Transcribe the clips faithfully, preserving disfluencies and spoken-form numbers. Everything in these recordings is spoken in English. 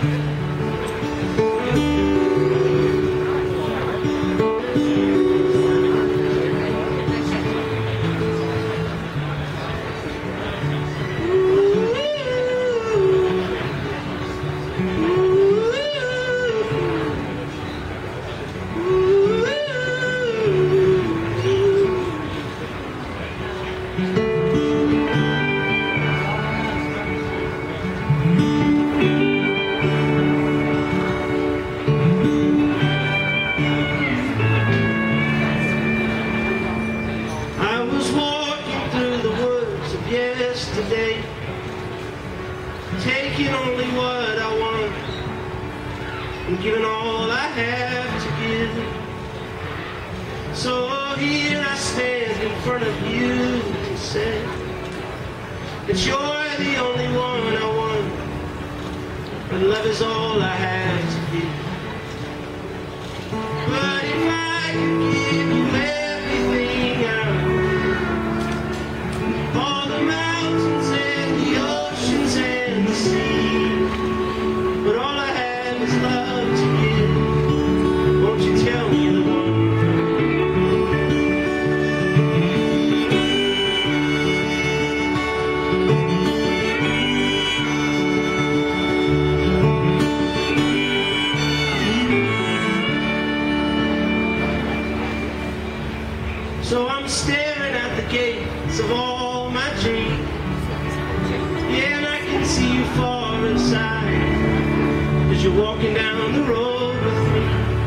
Taking only what I want and giving all I have to give. So here I stand in front of you to say that you're the only one I want, and love is all I have to give. But if I could give you everything I want, all the mountains and the oceans and the sea, but all I have is love to give, won't you tell me the one? So I'm staring at the gates of all my dreams. Yeah, and I can see you far inside as you're walking down the road with me.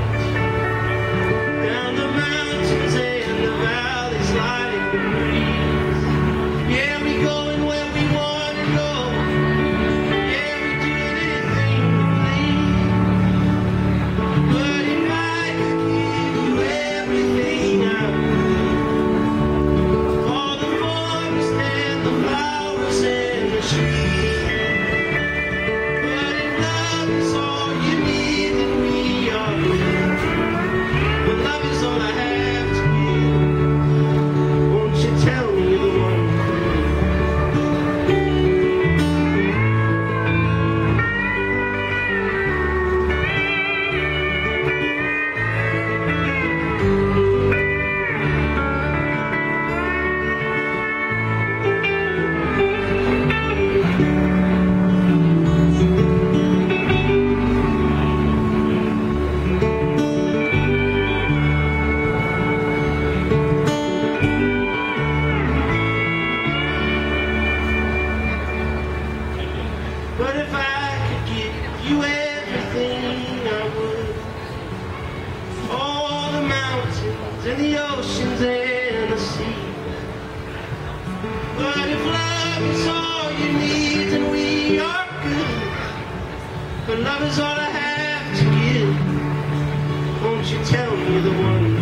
Down the mountains and the valleys like the breeze. Yeah, we going where we want to go. Yeah, we do anything we please. But if I could give you everything I But if I could give you everything, I would. All the mountains and the oceans and the sea. But if love is all you need, then we are good. But love is all I have to give. Won't you tell me the one?